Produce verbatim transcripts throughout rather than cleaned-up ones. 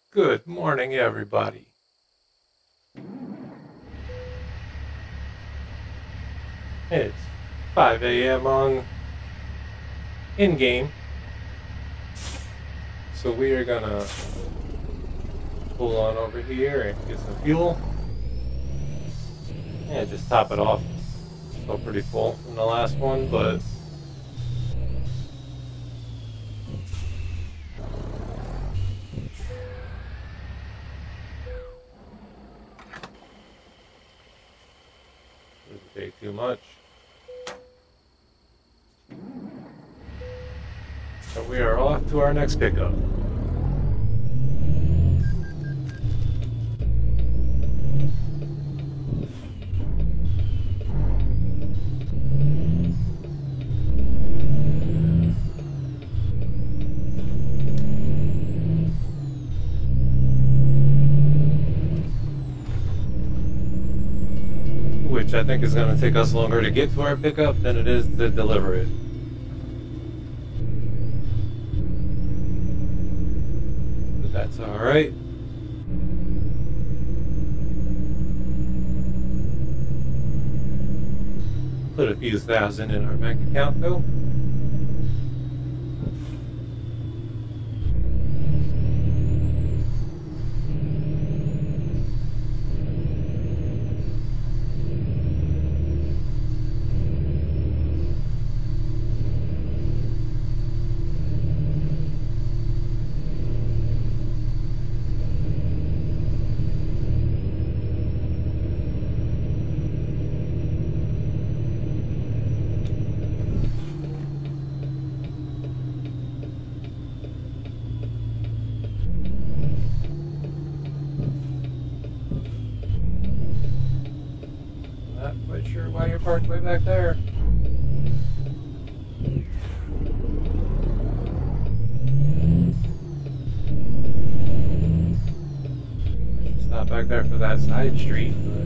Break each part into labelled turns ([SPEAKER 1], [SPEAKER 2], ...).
[SPEAKER 1] Good morning, everybody. It's five A M on in-game. So we are gonna pull on over here and get some fuel. Yeah, just top it off. Still pretty full from the last one, but doesn't take too much. So we are off to our next pickup. Which I think is going to take us longer to get to our pickup than it is to deliver it. But that's alright. Put a few thousand in our bank account though. Not quite sure why you're parked way back there. Should stop back there for that side street, but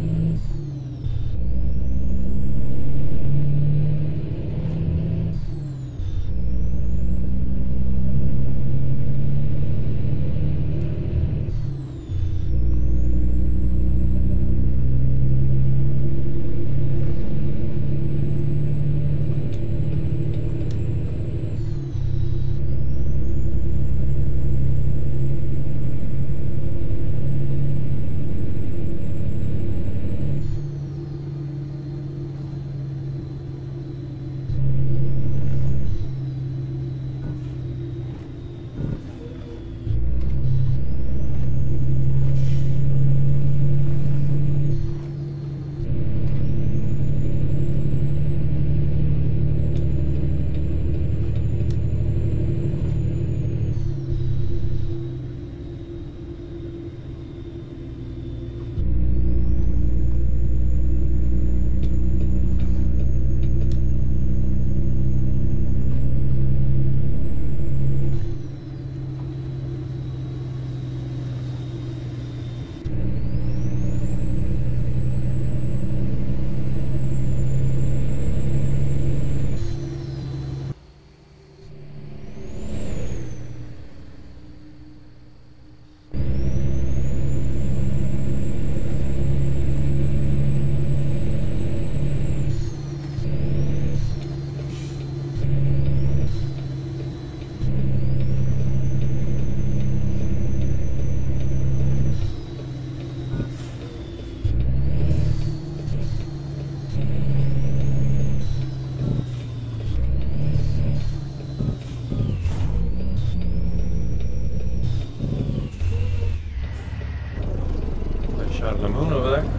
[SPEAKER 1] nice shot of the moon over there.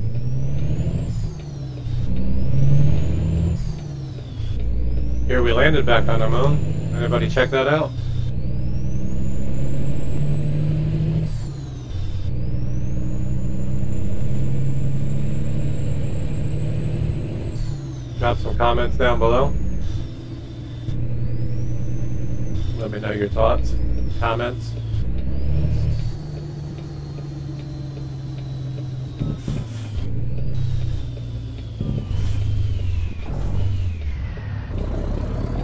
[SPEAKER 1] Here we landed back on the moon. Anybody check that out? Drop some comments down below. Let me know your thoughts, comments.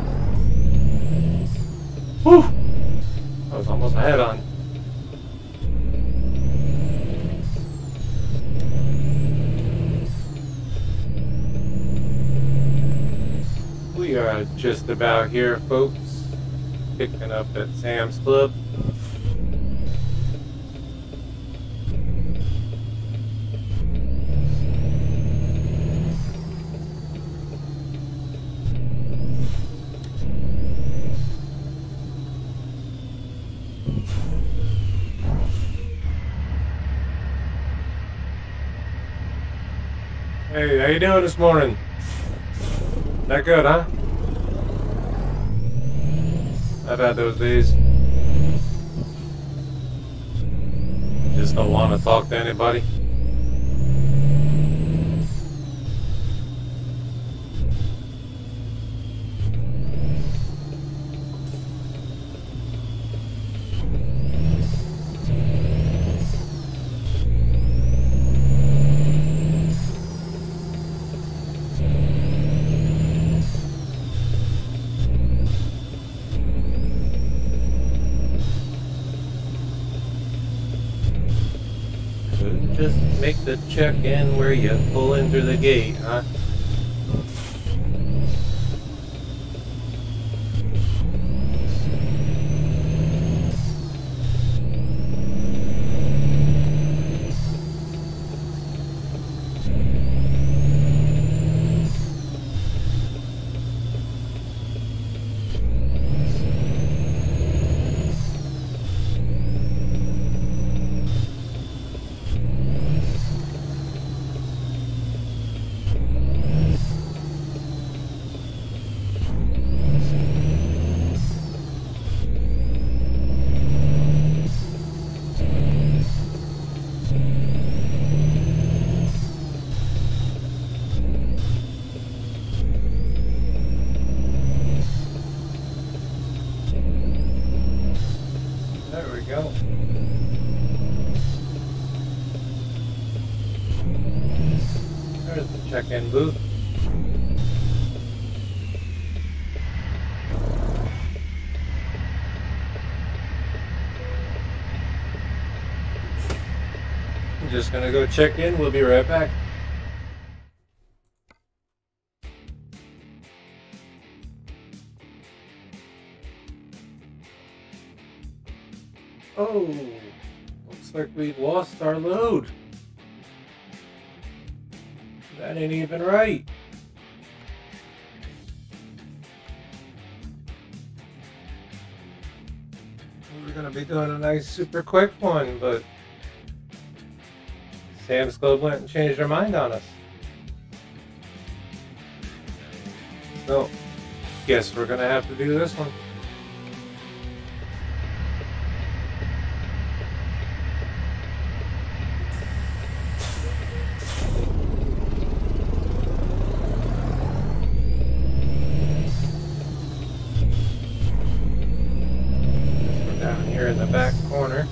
[SPEAKER 1] Whew! I was almost ahead on. just about here, folks. Picking up at Sam's Club. Hey, how you doing this morning? That good, huh? I've had those days. Just don't want to talk to anybody. Just make the check-in where you pull in through the gate, huh? There we go. There's the check-in booth. I'm just gonna go check in. We'll be right back. Oh, looks like we've lost our load. That ain't even right. We were gonna be doing a nice super quick one, but Sam's Club went and changed their mind on us. So, guess we're gonna have to do this one. Here in the back corner.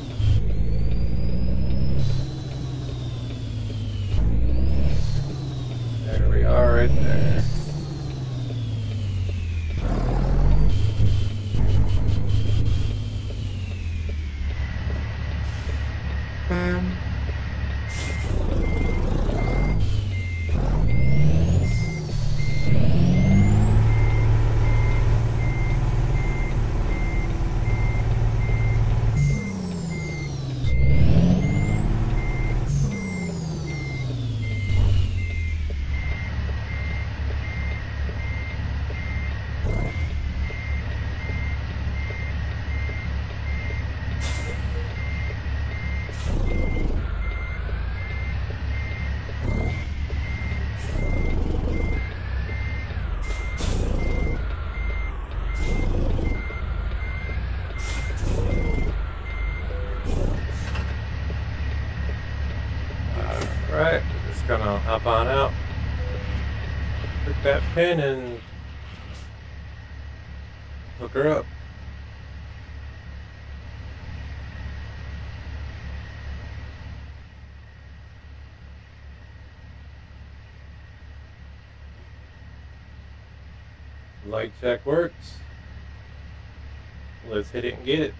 [SPEAKER 1] There we are right there. Um. Alright, we're just gonna hop on out, pick that pin and hook her up. Light check works. Let's hit it and get it.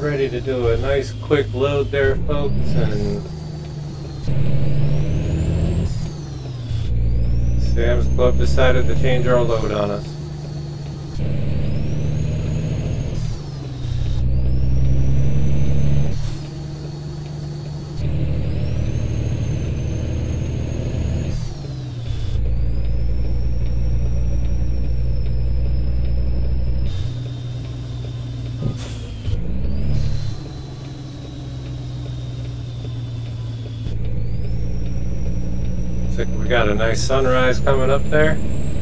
[SPEAKER 1] ready to do a nice quick load there, folks, and Sam's Club decided to change our load on us. Looks like we got a nice sunrise coming up there.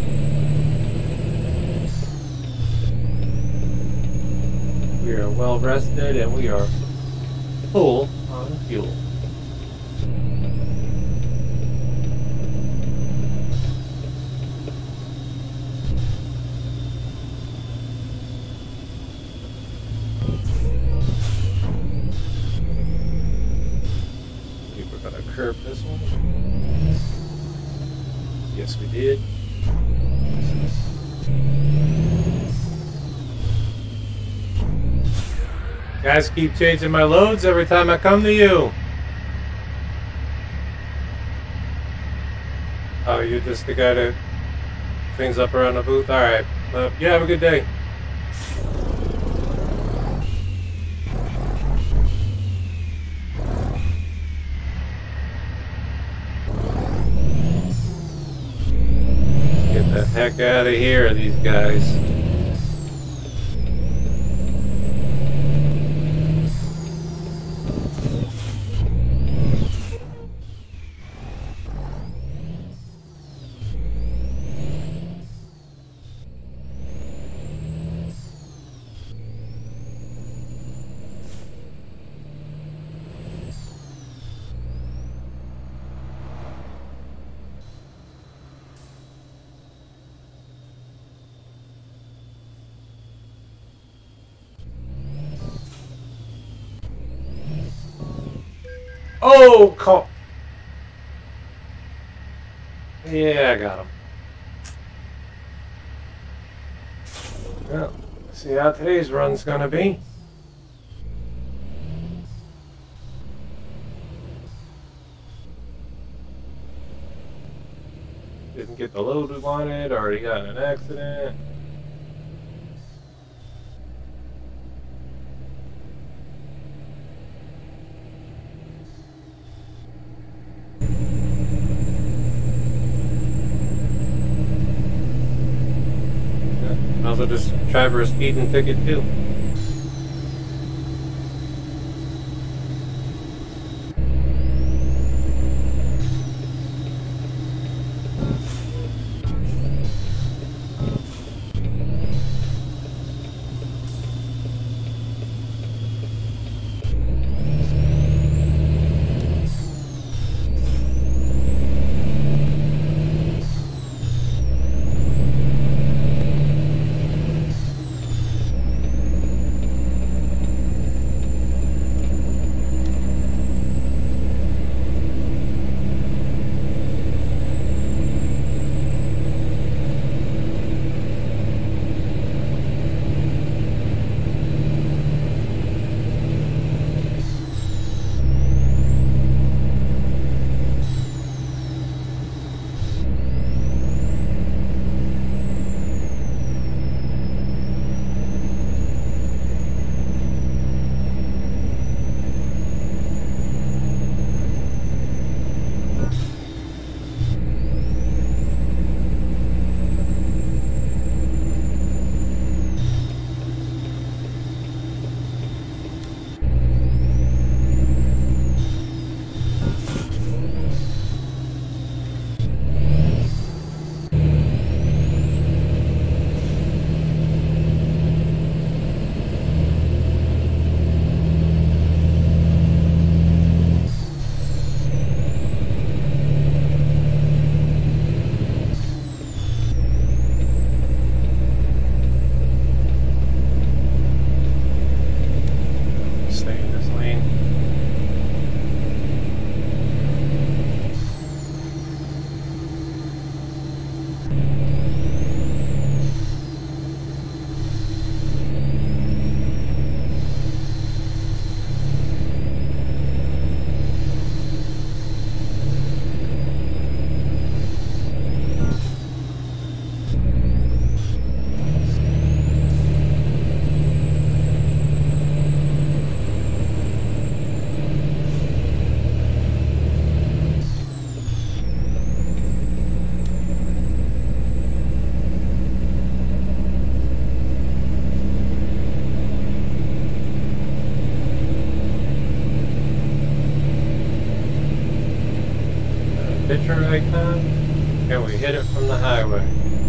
[SPEAKER 1] We are well rested and we are full on fuel. I think we're gonna curb this one. Yes, we did. Guys, keep changing my loads every time I come to you. Oh, you're just the guy that things up around the booth? Alright. Uh, you have a good day. Get the heck out of here, these guys. Oh, call. Yeah, I got him. Well, see how today's run's gonna be. Didn't get the load we wanted, already got in an accident. Might as well just try for a speeding ticket too. picture icon? Can we hit it from the highway?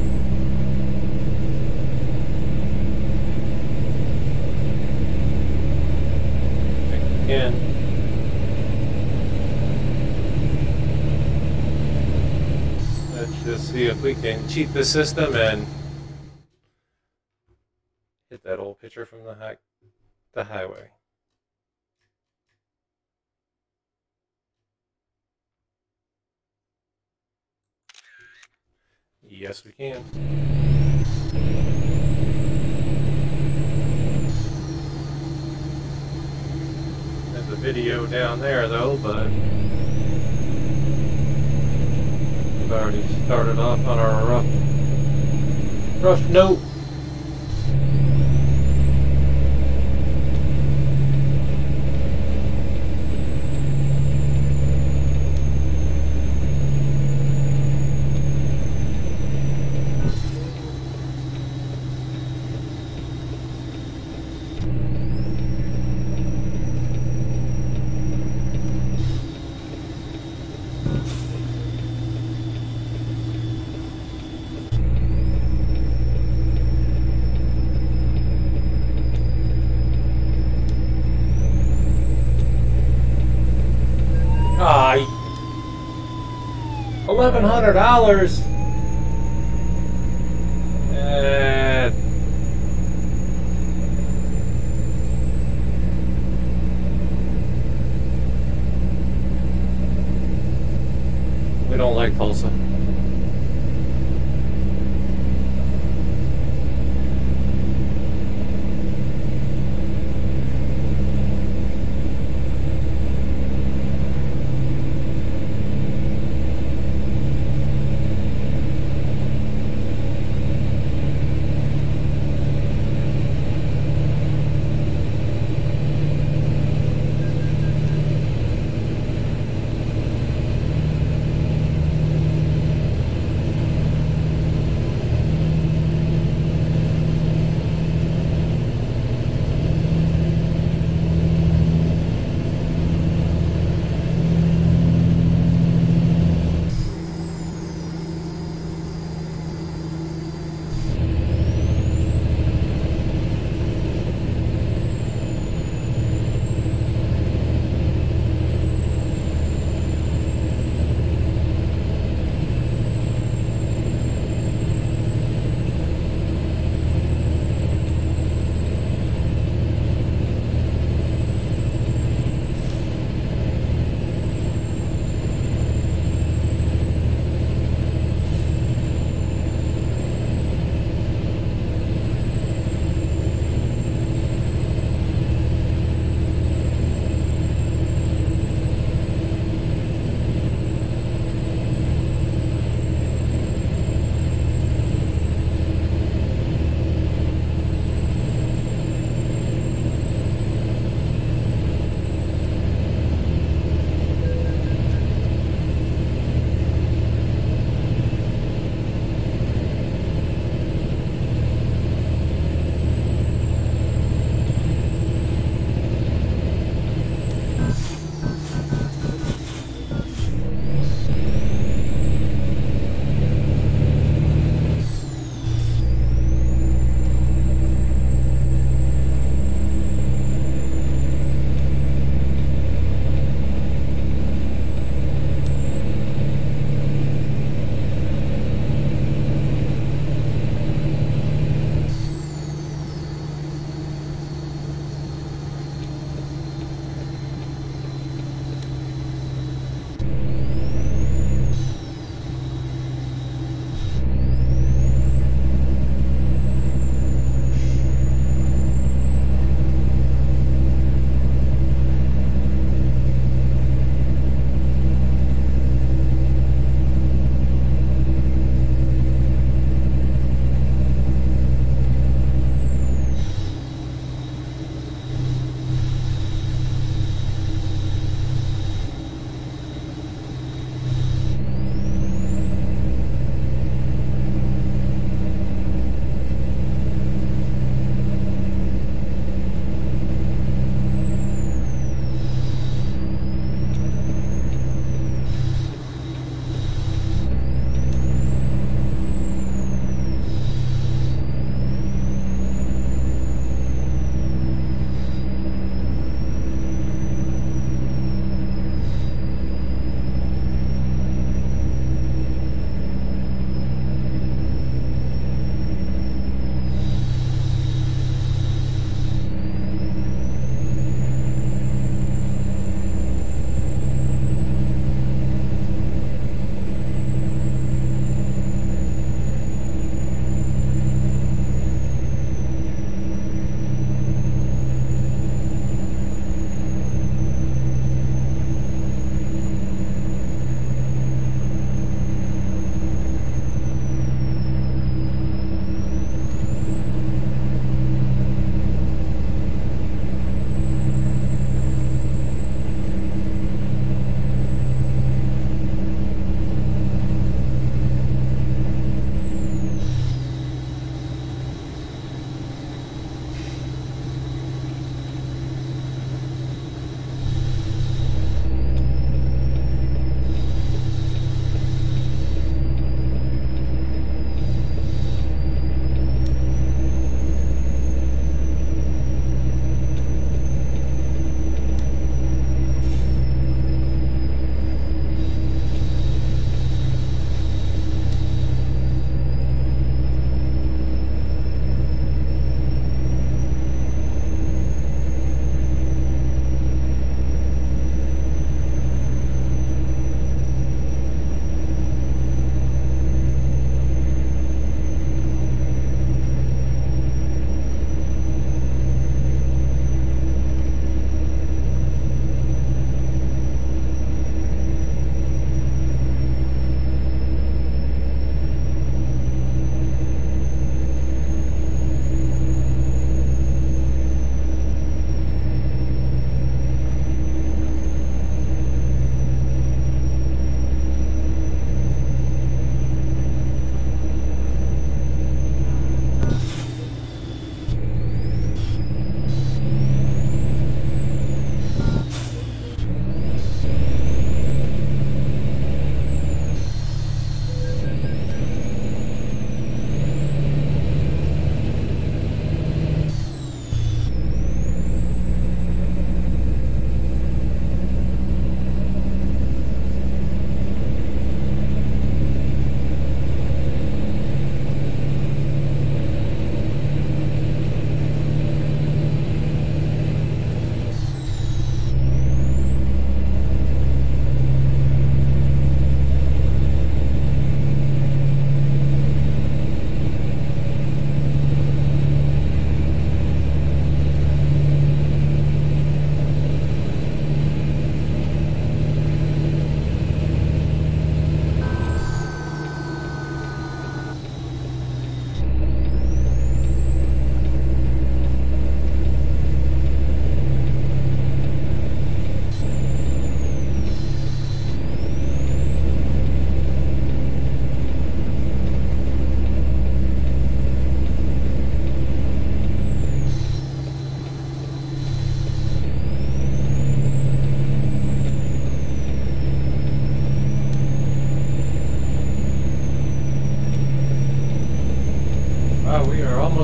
[SPEAKER 1] I think we can. Let's just see if we can cheat the system and hit that old picture from the high, the highway. Yes, we can. There's a video down there though, but we've already started off on our rough, rough note. Ah, eleven hundred dollars. Uh, we don't like Tulsa.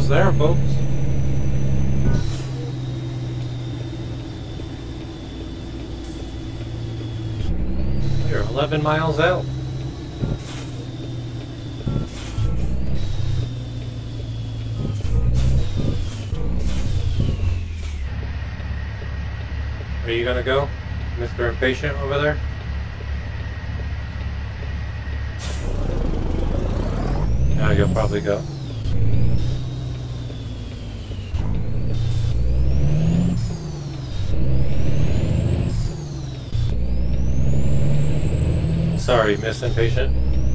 [SPEAKER 1] almost there, folks. We're eleven miles out. Are you gonna go, Mister Impatient over there? Now you'll probably go. Sorry, Miss Impatient.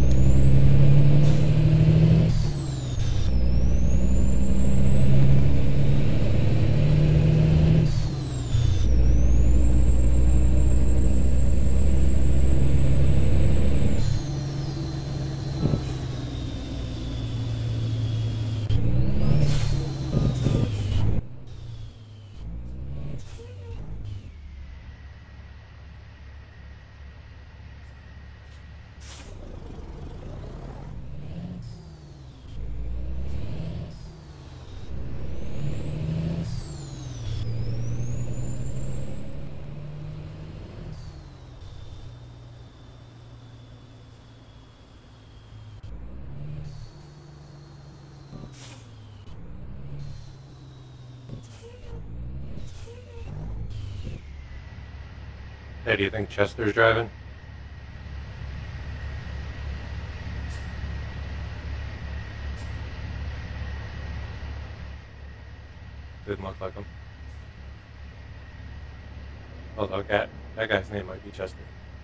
[SPEAKER 1] Hey, do you think Chester's driving? Didn't look like him. Although that, that guy's name might be Chester.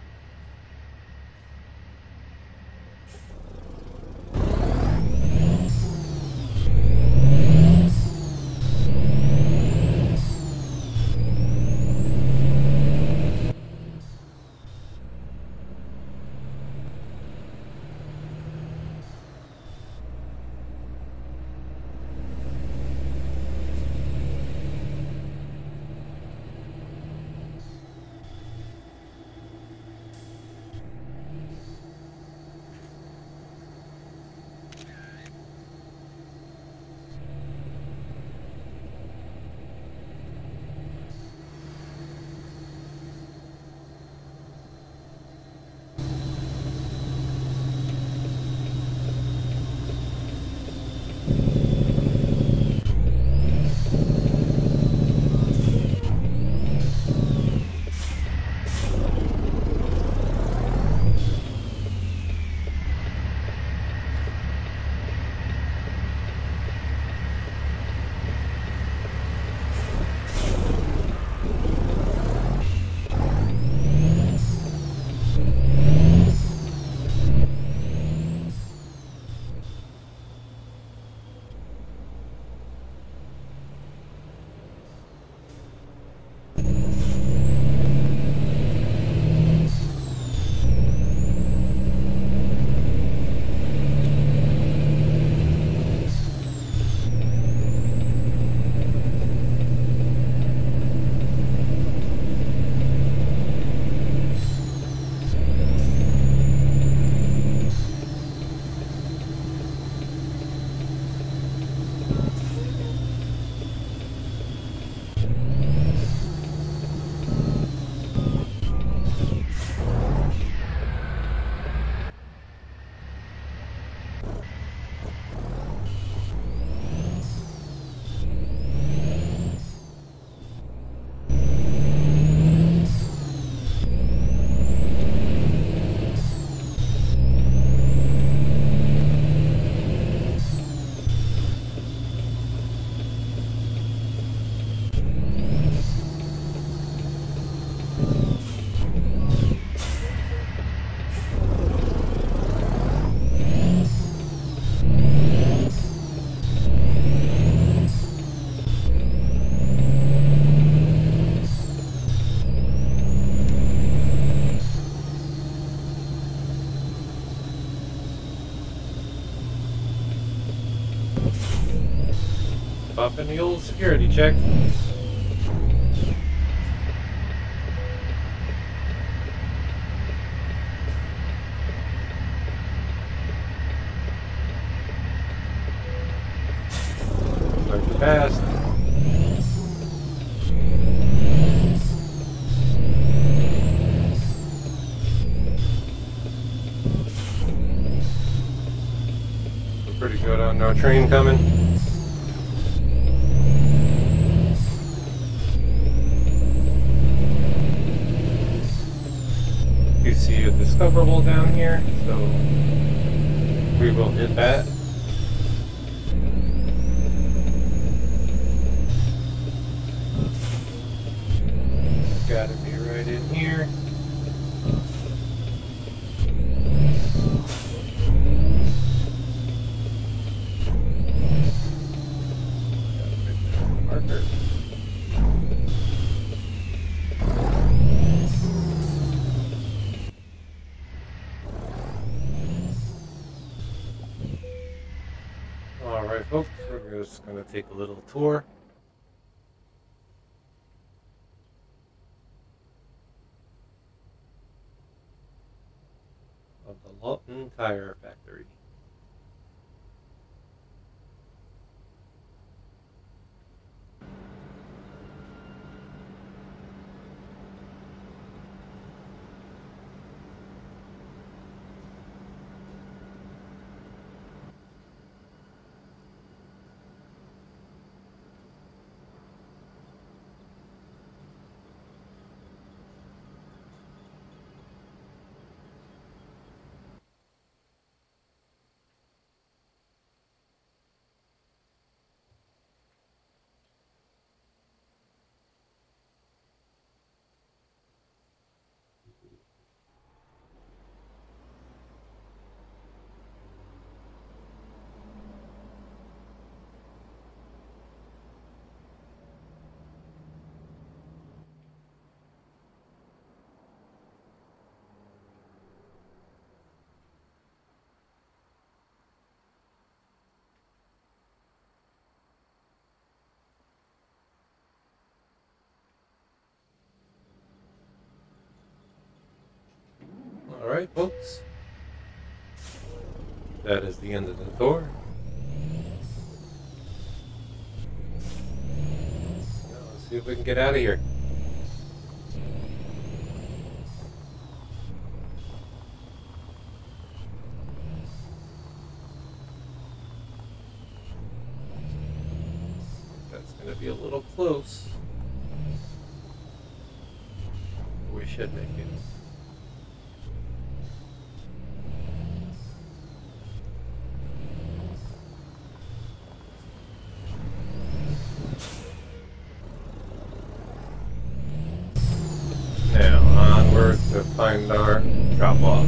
[SPEAKER 1] Up in the old security check. fast. We're pretty good on no train coming. You see a discoverable down here, so we will hit that. Gotta be right in here. Marker. Alright folks, we're just gonna take a little tour. Of the Lawton Tire Factory. Alright folks, that is the end of the tour. Now let's see if we can get out of here. That's going to be a little close. We should make it. Now onward to find our drop off.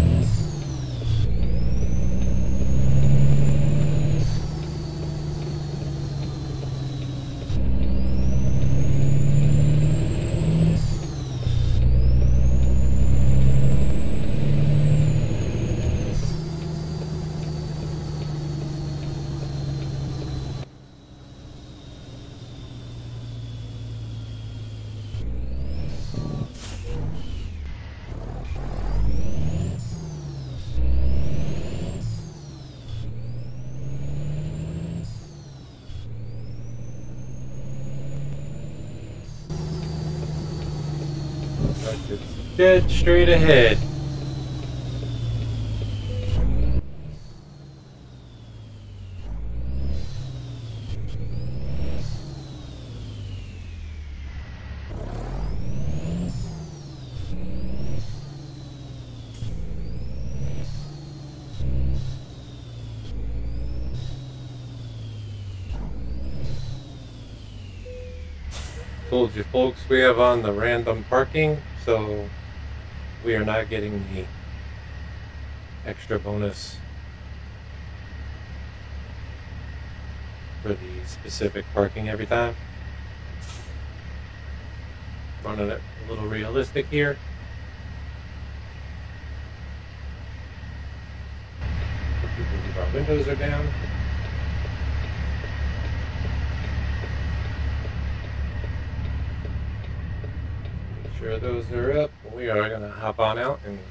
[SPEAKER 1] It's dead straight ahead. Told you folks, we have on the random parking, so we are not getting the extra bonus for the specific parking every time. Running it a little realistic here. Our windows are down. Sure those are up. We are going to hop on out and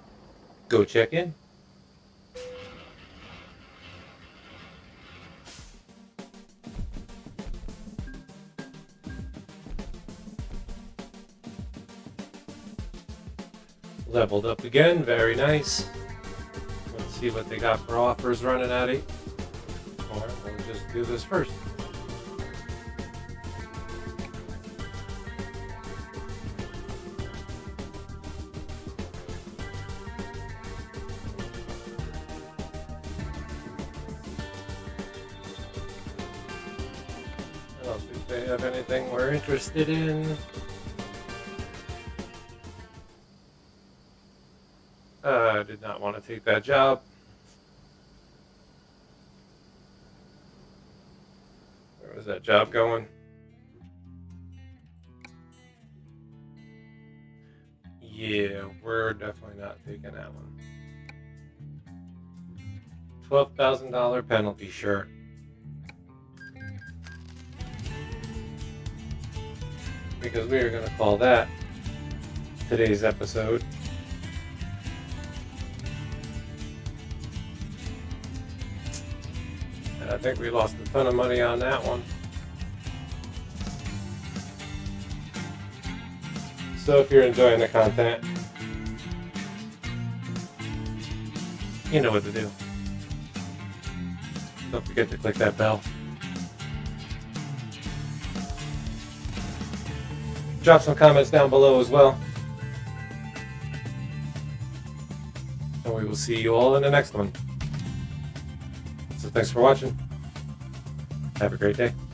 [SPEAKER 1] go check in. Leveled up again, very nice. Let's see what they got for offers running at it. Or we'll just do this first. I don't think they have anything we're interested in. Uh, I did not want to take that job. Where was that job going? Yeah, we're definitely not taking that one. twelve thousand dollar penalty, sure. Because we are going to call that today's episode. And I think we lost a ton of money on that one. So if you're enjoying the content, you know what to do. Don't forget to click that bell. Drop some comments down below as well. And we will see you all in the next one. So thanks for watching. Have a great day.